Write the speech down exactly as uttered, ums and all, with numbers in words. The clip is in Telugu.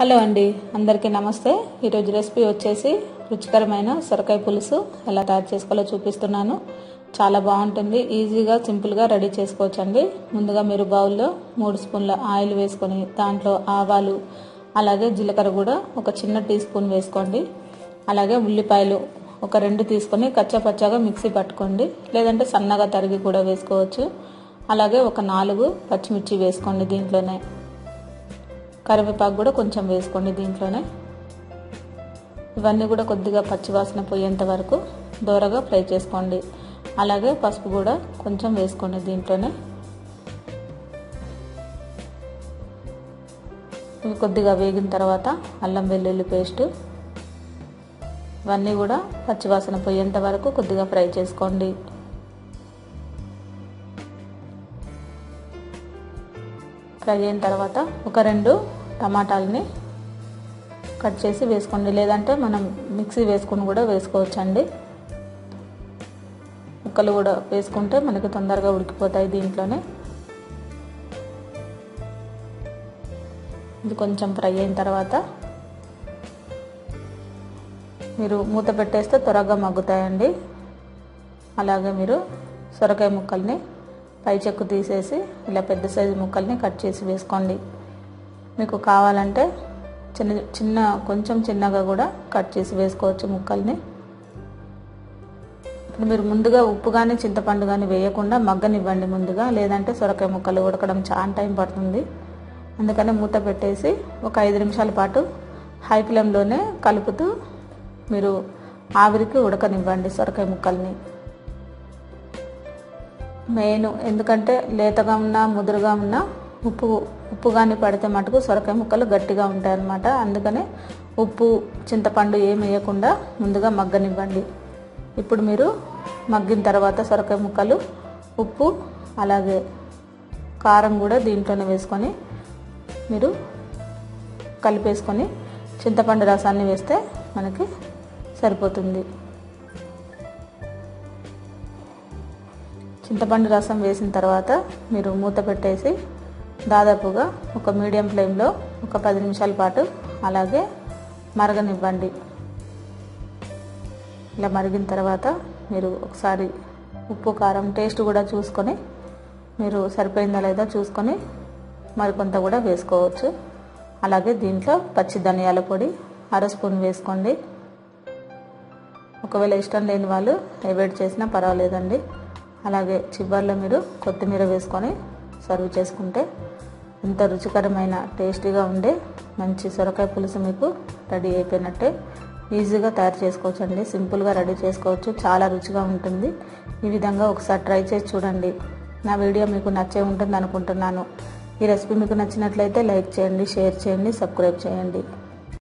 హలో అండి, అందరికీ నమస్తే. ఈరోజు రెసిపీ వచ్చేసి రుచికరమైన సొరకాయ పులుసు ఎలా తయారు చేసుకోవాలో చూపిస్తున్నాను. చాలా బాగుంటుంది, ఈజీగా సింపుల్గా రెడీ చేసుకోవచ్చండి. ముందుగా మీరు బౌల్లో మూడు స్పూన్ల ఆయిల్ వేసుకొని దాంట్లో ఆవాలు అలాగే జీలకర్ర కూడా ఒక చిన్న టీ స్పూన్ వేసుకోండి. అలాగే ఉల్లిపాయలు ఒక రెండు తీసుకొని కచ్చాపచ్చాగా మిక్సీ పట్టుకోండి, లేదంటే సన్నగా తరిగి కూడా వేసుకోవచ్చు. అలాగే ఒక నాలుగు పచ్చిమిర్చి వేసుకోండి. దీంట్లోనే కరివేపాకు కూడా కొంచెం వేసుకోండి. దీంట్లోనే ఇవన్నీ కూడా కొద్దిగా పచ్చివాసన పోయేంత వరకు దోరగా ఫ్రై చేసుకోండి. అలాగే పసుపు కూడా కొంచెం వేసుకోండి. దీంట్లోనే ఇవి కొద్దిగా వేగిన తర్వాత అల్లం వెల్లుల్లి పేస్ట్ ఇవన్నీ కూడా పచ్చివాసన పోయేంత వరకు కొద్దిగా ఫ్రై చేసుకోండి. ఫ్రై అయిన తర్వాత ఒక రెండు టమాటాలని కట్ చేసి వేసుకోండి, లేదంటే మనం మిక్సీ వేసుకుని కూడా వేసుకోవచ్చండి. ముక్కలు కూడా వేసుకుంటే మనకి తొందరగా ఉడికిపోతాయి. దీంట్లోనే ఇది కొంచెం ఫ్రై అయిన తర్వాత మీరు మూత పెట్టేస్తే త్వరగా మగ్గుతాయండి. అలాగే మీరు సొరకాయ ముక్కల్ని పై చెక్కు తీసేసి ఇలా పెద్ద సైజు ముక్కల్ని కట్ చేసి వేసుకోండి. మీకు కావాలంటే చిన్న చిన్న కొంచెం చిన్నగా కూడా కట్ చేసి వేసుకోవచ్చు ముక్కల్ని. ఇప్పుడు మీరు ముందుగా ఉప్పు కానీ చింతపండు కానీ వేయకుండా మగ్గనివ్వండి ముందుగా, లేదంటే సొరకాయ ముక్కలు ఉడకడం చాలా టైం పడుతుంది. అందుకని మూత పెట్టేసి ఒక ఐదు నిమిషాల పాటు హై ఫ్లేమ్లోనే కలుపుతూ మీరు ఆవిరికి ఉడకనివ్వండి సొరకాయ ముక్కల్ని. మెయిన్ ఎందుకంటే లేతగా ఉన్నా ముదురుగా ఉన్నా ఉప్పు ఉప్పు కానీ పడితే మటుకు సొరకాయ ముక్కలు గట్టిగా ఉంటాయి అన్నమాట. అందుకనే ఉప్పు చింతపండు ఏమి వేయకుండా ముందుగా మగ్గనివ్వండి. ఇప్పుడు మీరు మగ్గిన తర్వాత సొరకాయ ముక్కలు ఉప్పు అలాగే కారం కూడా దీంట్లోనే వేసుకొని మీరు కలిపేసుకొని చింతపండు రసాన్ని వేస్తే మనకి సరిపోతుంది. చింతపండు రసం వేసిన తర్వాత మీరు మూత పెట్టేసి దాదాపుగా ఒక మీడియం ఫ్లేమ్లో ఒక పది నిమిషాల పాటు అలాగే మరగనివ్వండి. ఇలా మరిగిన తర్వాత మీరు ఒకసారి ఉప్పు కారం టేస్ట్ కూడా చూసుకొని మీరు సరిపోయిందా లేదా చూసుకొని మరికొంత కూడా వేసుకోవచ్చు. అలాగే దీంట్లో పచ్చి ధనియాల పొడి అర స్పూన్ వేసుకోండి. ఒకవేళ ఇష్టం లేని వాళ్ళు అవాయిడ్ చేసినా పర్వాలేదండి. అలాగే చివర్లో మీరు కొత్తిమీర వేసుకొని సర్వ్ చేసుకుంటే ఎంత రుచికరమైన టేస్టీగా ఉండే మంచి సొరకాయ పులుసు మీకు రెడీ అయిపోయినట్టే. ఈజీగా తయారు చేసుకోవచ్చండి, సింపుల్గా రెడీ చేసుకోవచ్చు, చాలా రుచిగా ఉంటుంది. ఈ విధంగా ఒకసారి ట్రై చేసి చూడండి. నా వీడియో మీకు నచ్చే ఉంటుంది అనుకుంటున్నాను. ఈ రెసిపీ మీకు నచ్చినట్లయితే లైక్ చేయండి, షేర్ చేయండి, సబ్స్క్రైబ్ చేయండి.